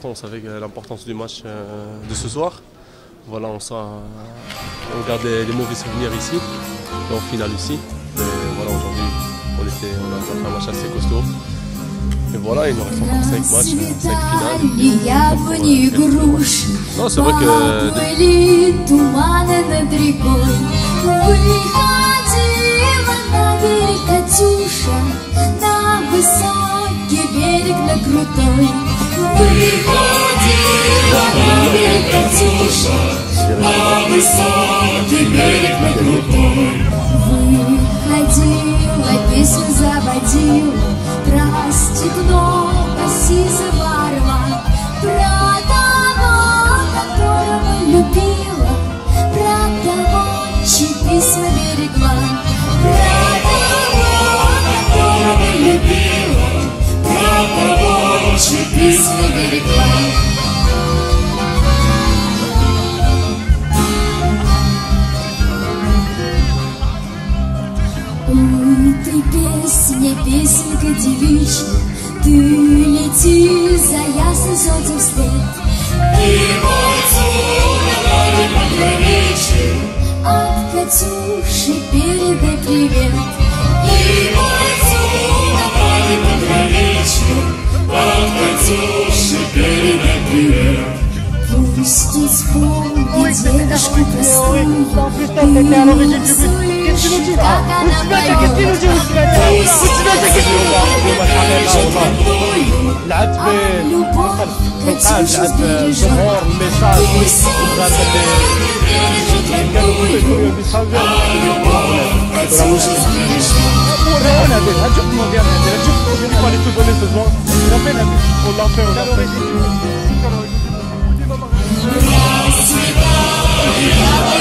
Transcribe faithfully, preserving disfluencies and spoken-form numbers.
partant, on savait l'importance du match euh, de ce soir. Voilà, on, sera, on garde les, les mauvais souvenirs ici, et en finale ici. Mais voilà, aujourd'hui, on, était, on a fait un match assez costaud. Et voilà, il nous reste encore cinq matchs, cinq finales. Non, c'est vrai que... Берег на крутой, выходила на берег Катюша, на высокий берег на крутой. Выходила, песню заводила про степного сизого про того, которого любила, про того, чьи письма берегла, про того, которого любила, про того, чьи письма берегла. Ой, ты песня, песенка девичья, ты лети за ясный солнцем вслед. Ты мой на пограничье, от Катюши передай привет. Ты мой на пограничье, от Катюши передай привет. Пусть исполнит девушку простую, слышит, как она поет. Пусть а любовь Катюшу сбережет. Пусть бережет родную, а любовь Катюшу сбережет. До свидания.